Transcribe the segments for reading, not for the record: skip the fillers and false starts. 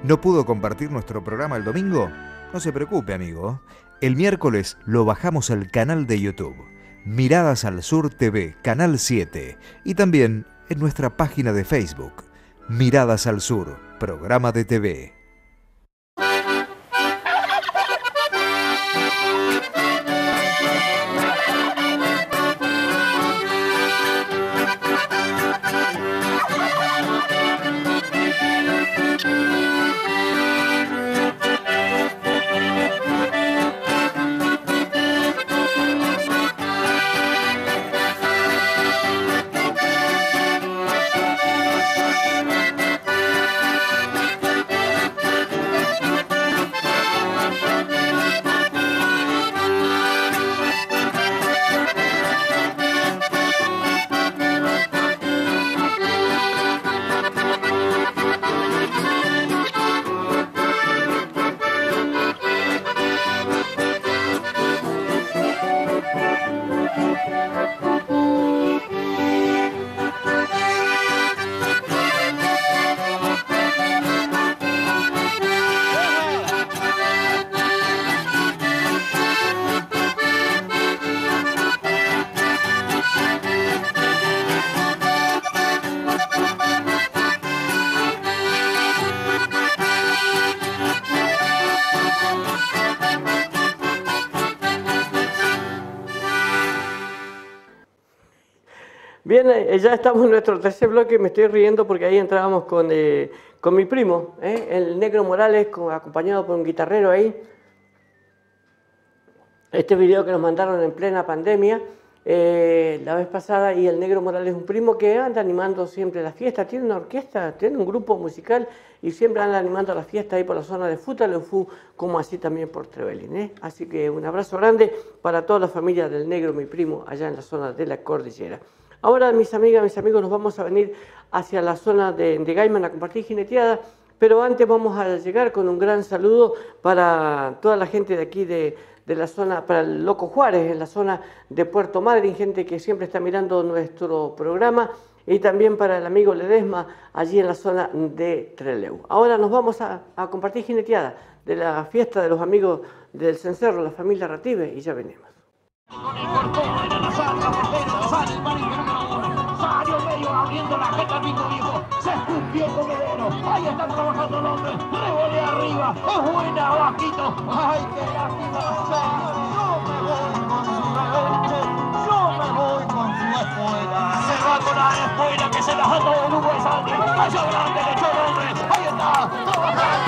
¿No pudo compartir nuestro programa el domingo? No se preocupe, amigo. El miércoles lo bajamos al canal de YouTube, Miradas al Sur TV, Canal 7, y también en nuestra página de Facebook, Miradas al Sur, programa de TV. Bien, ya estamos en nuestro tercer bloque. Me estoy riendo porque ahí entrábamos con mi primo, el Negro Morales, acompañado por un guitarrero ahí. Este video que nos mandaron en plena pandemia la vez pasada, y el Negro Morales es un primo que anda animando siempre las fiestas. Tiene una orquesta, tiene un grupo musical y siempre anda animando las fiestas ahí por la zona de Futaleufú, como así también por Trevelin. Así que un abrazo grande para toda la familia del Negro, mi primo, allá en la zona de la cordillera. Ahora, mis amigas, mis amigos, nos vamos a venir hacia la zona de Gaiman a compartir jineteada, pero antes vamos a llegar con un gran saludo para toda la gente de aquí de la zona, para el Loco Juárez, en la zona de Puerto Madryn, gente que siempre está mirando nuestro programa, y también para el amigo Ledesma, allí en la zona de Trelew. Ahora nos vamos a compartir jineteada de la fiesta de los amigos del Cencerro, la familia Rative, y ya venimos. Con el portón de la sala, sale el marido número 1, salió medio abriendo la jeta al pico viejo, se escupió el comedero, ahí está trabajando el hombre, revolé arriba, es buena vaquito, ay qué lástima, yo me voy con su rebelde, yo me voy con su espuela, se va con la espuela que se la anda de Lugo de Santi, cayó grande, le echó el hombre, ahí está, trabajando,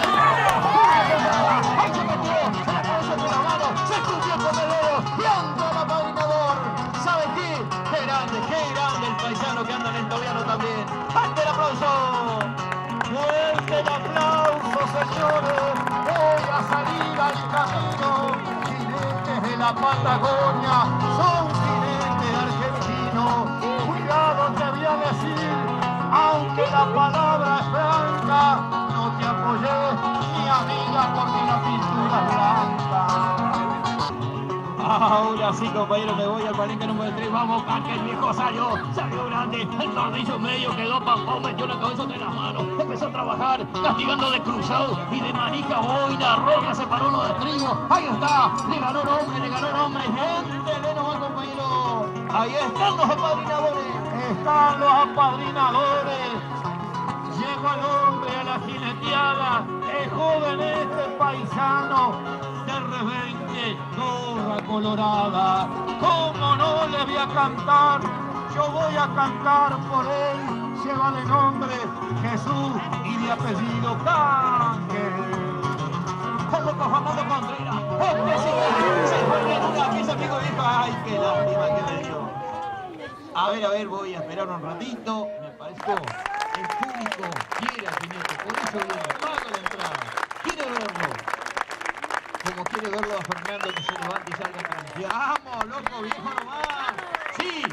ahí se metió, se la cabeza con la mano, se escupió el comedero, y anda el apadrinador. ¿Sabe qué? Qué grande el paisano que anda en el Tobiano también. ¡Ante el aplauso! ¡Fuerte el aplauso, señores! Voy a salir al camino. Jinetes de la Patagonia son jinetes argentinos. Cuidado te voy a decir, aunque la palabra es franca, no te apoyes, mi amiga, porque la pintura es blanca. Ahora sí, compañero, me voy al palenque número 3. Vamos, que el viejo salió grande. El tornillo medio quedó pampón, metió la cabeza entre las manos. Empezó a trabajar, castigando de cruzado y de manija boina. Roca se paró uno de trigo. Ahí está, le ganó un hombre. Gente, le nomás, compañero. Ahí están los apadrinadores. Llegó el hombre a la jineteada. Es joven este paisano. De repente, gorra colorada, ¿cómo no le voy a cantar? Yo voy a cantar por él, lleva de nombre Jesús y de apellido Cángel. El loco Facundo Contreras, este sí que se fue en una pieza, amigo viejo, ay, qué lástima que me dio. A ver, voy a esperar un ratito, me pareció, el público quiere al jinete, por eso viene, paga la entrada, quiere verlo. Como quiere verlo a Fernando que se levante y salga a cantar. ¡Vamos, loco, viejo nomás! ¡Sí!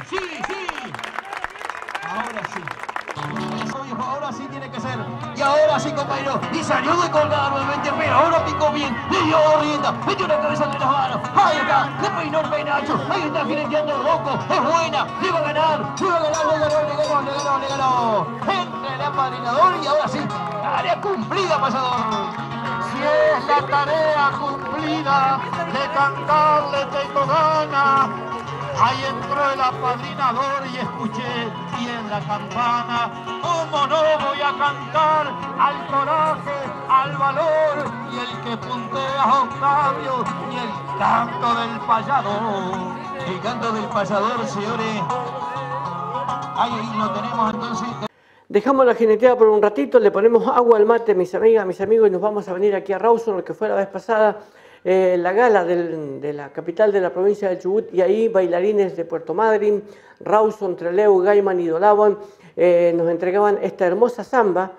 Ahora sí. Eso, viejo, ahora sí tiene que ser. Y ahora sí, compañero. Y salió de colgada nuevamente, pero ahora picó bien. Le dio rienda, metió la cabeza entre las manos. Ahí está, le peinó el peinacho. Ahí está jineteando el loco. Es buena, le va a ganar. Le ganó. Entre el apadrinador y ahora sí. Área cumple. cumplida, payador. Si es la tarea cumplida de cantarle tengo gana, ahí entró el apadrinador y escuché bien la campana. ¿Cómo no voy a cantar al coraje, al valor y el que puntea a Octavio y el canto del payador? El canto del payador, señores. Ahí lo tenemos entonces. Dejamos la jineteada por un ratito, le ponemos agua al mate, mis amigas, mis amigos, y nos vamos a venir aquí a Rawson, lo que fue la vez pasada, la gala de la capital de la provincia de Chubut, y ahí bailarines de Puerto Madryn, Rawson, Trelew, Gaiman y Dolabón nos entregaban esta hermosa samba,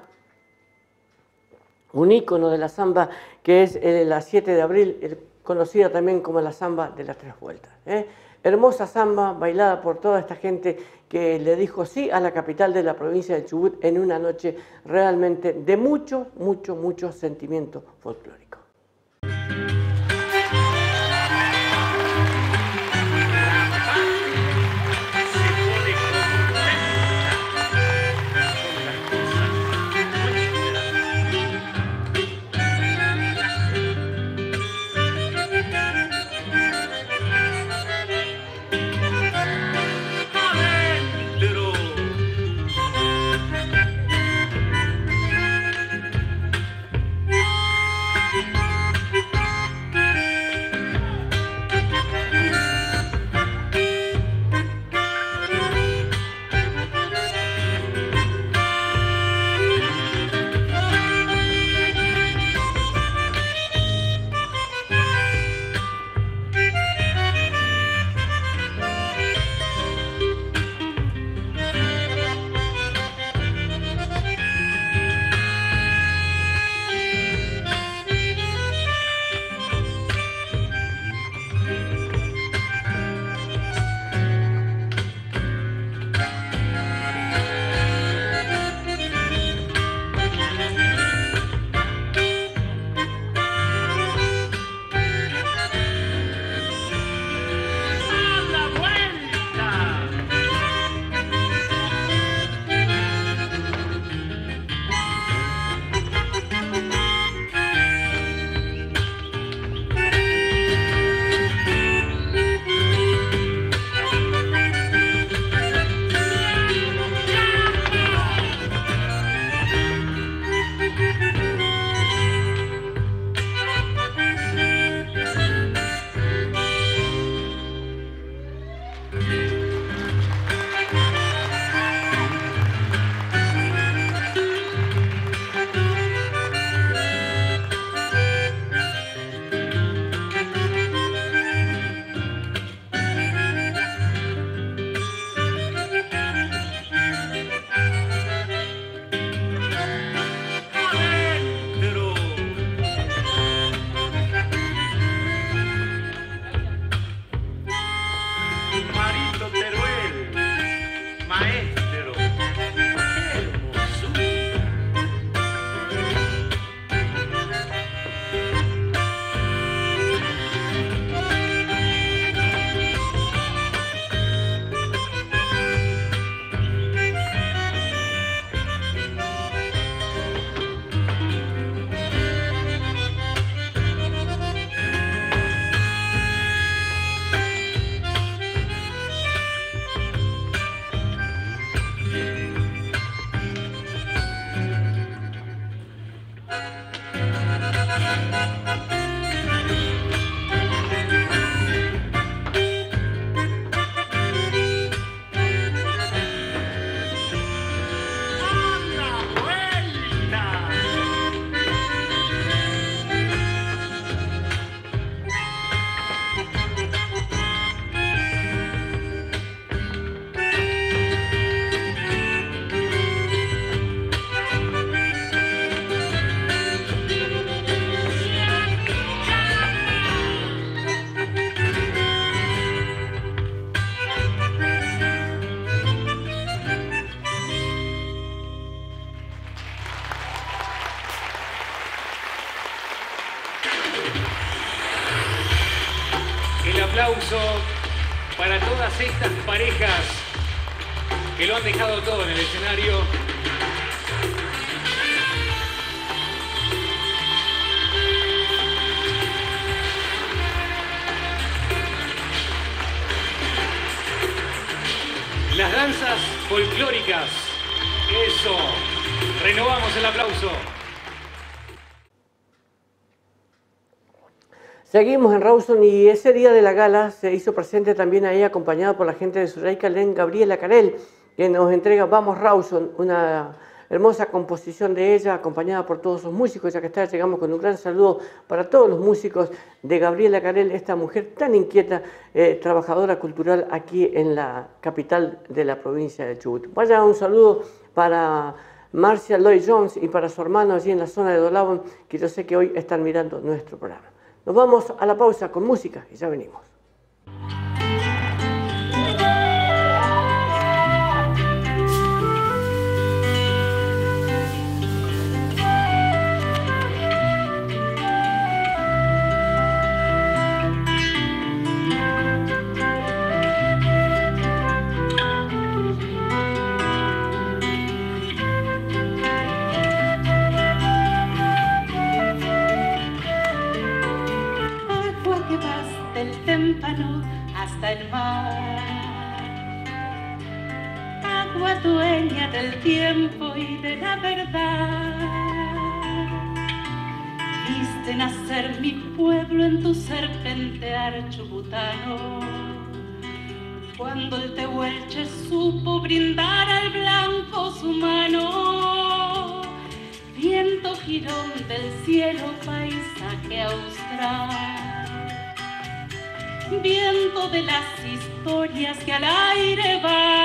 un ícono de la samba que es la 7 de abril, conocida también como la samba de las 3 vueltas. Hermosa samba bailada por toda esta gente que le dijo sí a la capital de la provincia de Chubut en una noche realmente de mucho, mucho, mucho sentimiento folclórico. aplauso para todas estas parejas que lo han dejado todo en el escenario. folclóricas. Eso. Renovamos el aplauso. Seguimos en Rawson y ese día de la gala se hizo presente también ahí, acompañado por la gente de Surrey Calén, Gabriela Carel, que nos entrega Vamos Rawson, una hermosa composición de ella, acompañada por todos sus músicos. Ya que está, llegamos con un gran saludo para todos los músicos de Gabriela Carel, esta mujer tan inquieta, trabajadora cultural aquí en la capital de la provincia de Chubut. Vaya un saludo para Marcia Lloyd Jones y para su hermano allí en la zona de Dolabón, que yo sé que hoy están mirando nuestro programa. Nos vamos a la pausa con música y ya venimos. Hasta el mar, agua dueña del tiempo y de la verdad, viste nacer mi pueblo en tu serpentear chubutano, cuando el tehuelche supo brindar al blanco su mano, viento girón del cielo, paisaje austral, viento de las historias que al aire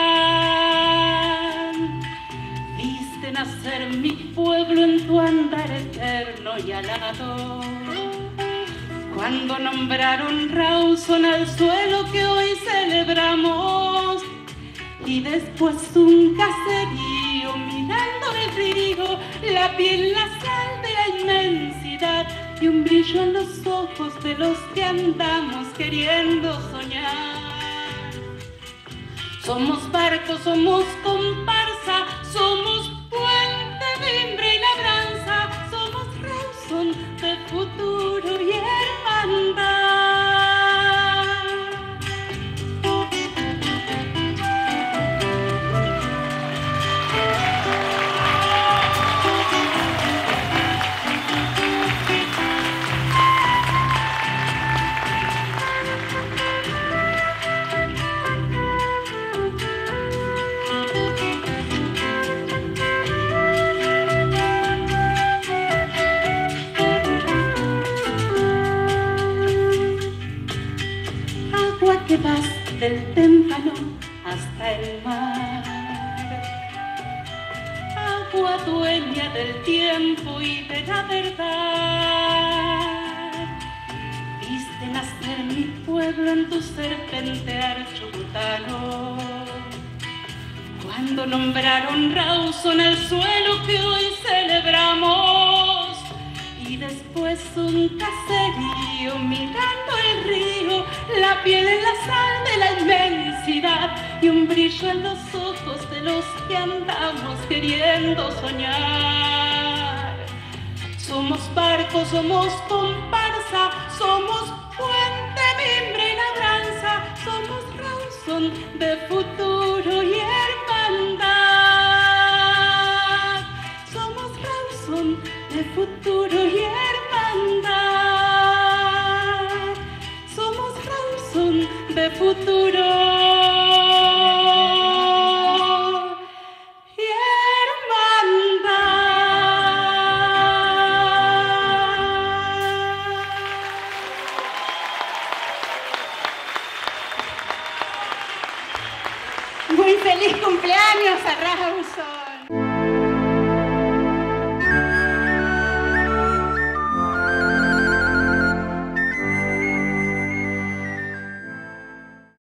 van, viste nacer mi pueblo en tu andar eterno y alado, cuando nombraron Rawson al suelo que hoy celebramos, y después un caserío mirando el río, la piel, la sal de la inmensidad, y un brillo en los ojos de los que andamos queriendo soñar. Somos barcos, somos comparsa, somos puente, mimbre y labranza, somos Rawson de futuro y hermandad. Que vas del témpano hasta el mar, agua dueña del tiempo y de la verdad, viste nacer mi pueblo en tu serpentear chubutano, cuando nombraron Rawson al suelo que hoy celebramos, y después un caserío mirando el río, la piel en la sal de la inmensidad y un brillo en los ojos de los que andamos queriendo soñar. Somos barcos, somos comparsa, somos puente, mimbre y labranza, somos Rawson de futuro y hermandad. Somos Rawson de futuro y hermandad. Somos Rawson de futuro y hermandad. Muy feliz cumpleaños a Rawson.